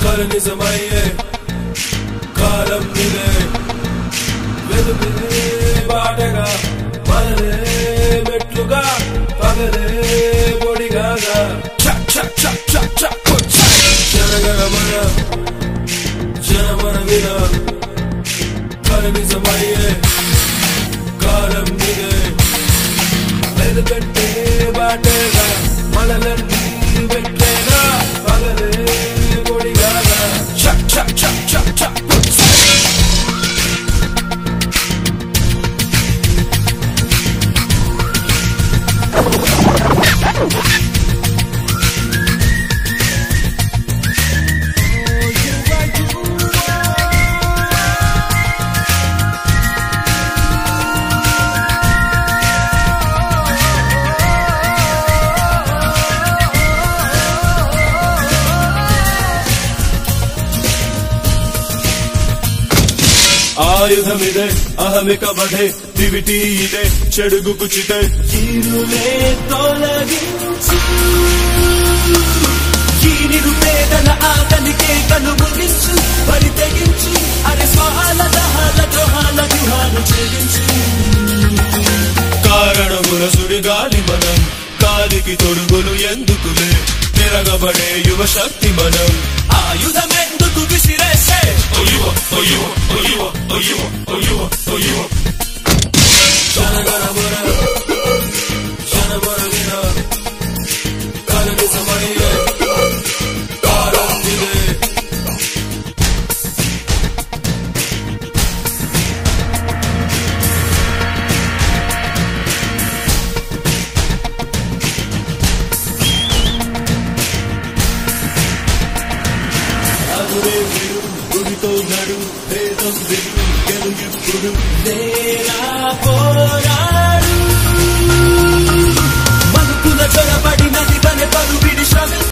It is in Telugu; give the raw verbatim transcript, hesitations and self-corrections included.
కల నిజమయ్యే కాలం నిదే వెలుగులే బాటగా మనలే మెట్లుగా పగలే పొడిగాగా జనగణమన జనమన విన కల నిజమయ్యే కాలం నిదే వెలుగంటే బాటగా మనలన్నీ మెట్లేగా పగలే పొడిగాగా చక్ చక్ చక్ చక్ చక్ ఆయుధమిదే అహమిక వధే దివిటి ఇదే చెడుగు కుచితే చీరులే తొలగించు ఈ నిరుపేదల ఆకలికే కనుముగించు బలి తెగించు అరే స్వహాల దహాల ద్రోహాల వ్యూహాలు ఛేదించు కారణముల సుడిగాలి మనం కాలికి తొడుగులు ఎందుకులే తిరగబడే యువ శక్తి మనం ఆయుధమెందుకు విసిరేసే జనగణమన జనమన విన కల నిజమయ్యే కాలం నిదే అదురే విడు గుడితో నడు భేదం విడు గెలు ఇప్పుడు